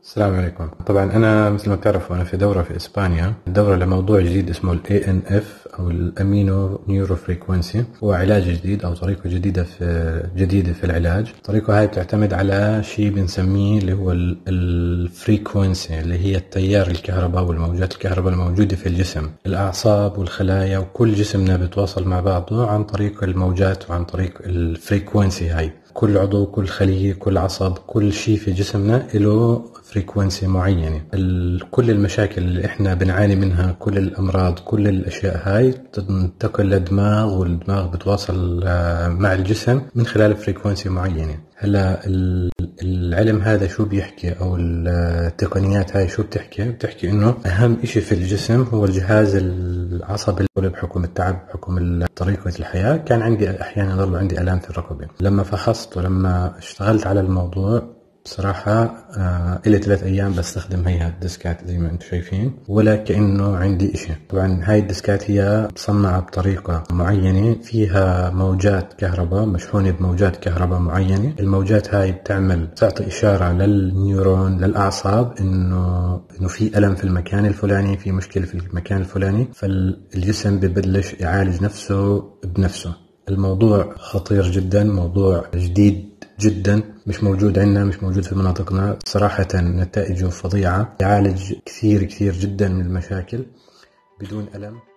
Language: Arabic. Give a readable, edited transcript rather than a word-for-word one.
السلام عليكم. طبعا أنا مثل ما بتعرفوا أنا في دورة في إسبانيا، الدورة لموضوع جديد اسمه ال ANF أو الأمينو نيورو فريكونسي. هو علاج جديد أو طريقة جديدة في العلاج. الطريقة هاي بتعتمد على شيء بنسميه اللي هو الفريكونسي، اللي هي التيار الكهرباء والموجات الكهرباء الموجودة في الجسم. الأعصاب والخلايا وكل جسمنا بتواصل مع بعضه عن طريق الموجات وعن طريق الفريكونسي هاي. كل عضو، كل خلية، كل عصب، كل شيء في جسمنا له فريكونسي معينة. كل المشاكل اللي احنا بنعاني منها، كل الأمراض، كل الأشياء هاي تنتقل للدماغ، والدماغ بتواصل مع الجسم من خلال فريكونسي معينة. هلا العلم هذا شو بيحكي، أو التقنيات هاي شو بتحكي إنه أهم إشي في الجسم هو الجهاز العصبي. بحكم التعب، بحكم طريقة الحياة، كان عندي أحيانا يضل عندي آلام في الركبة. لما فحصت ولما اشتغلت على الموضوع بصراحة إلي 3 أيام بستخدم هي الديسكات زي ما أنتم شايفين، ولا كأنه عندي إشي. طبعا هاي الديسكات هي مصنعة بطريقة معينة، فيها موجات كهرباء، مشحونة بموجات كهرباء معينة. الموجات هاي تعطي إشارة للنيورون، للأعصاب، إنه في ألم في المكان الفلاني، في مشكلة في المكان الفلاني، فالجسم ببلش يعالج نفسه بنفسه. الموضوع خطير جدا، موضوع جديد جدا، مش موجود عندنا، مش موجود في مناطقنا. صراحة نتائجه فظيعة، يعالج كثير جدا من المشاكل بدون ألم.